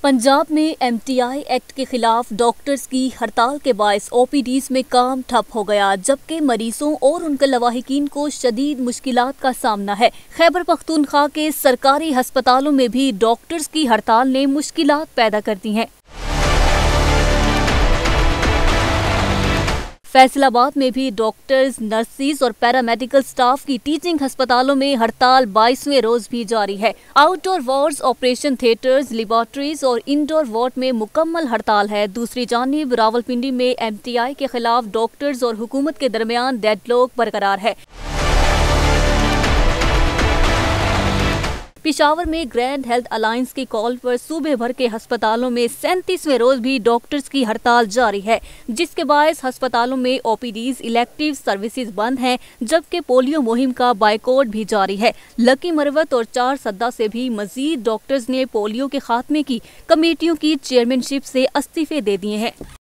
पंजाब में MTI act के खिलाफ डॉक्टर्स की हड़ताल के बायस ओपीडीज में काम ठप हो गया, जबकि मरीजों और उनके लवाहिकीन को शदीद मुश्किलात का सामना है। खैबर पख्तूनख्वा के सरकारी अस्पतालों में भी डॉक्टर्स की हड़ताल ने मुश्किलात पैदा कर दी हैं। फैसलाबाद में भी डॉक्टर्स, नर्सिस और पैरामेडिकल स्टाफ की टीचिंग अस्पतालों में हड़ताल 22वें रोज भी जारी है। Outdoor wards, operation theatres, laboratories और इंडोर वार्ड में मुकम्मल हड़ताल है। दूसरी जानिब रावलपिंडी में एमटीआई के खिलाफ डॉक्टर्स और हुकूमत के दरमियान डेडलॉक बरकरार है। पेशावर में ग्रैंड हेल्थ अलायंस की कॉल पर सूबे भर के अस्पतालों में 37वें रोज भी डॉक्टर्स की हड़ताल जारी है, जिसके बायस अस्पतालों में ओपीडीज, इलेक्टिव सर्विसेज बंद हैं, जबकि पोलियो मुहिम का बाइकआउट भी जारी है। लकी मरवत और 4 सद्दा से भी मजीद डॉक्टर्स ने पोलियो के खात्मे की कमेटियों की चेयरमैनशिप से इस्तीफे दे दिए हैं।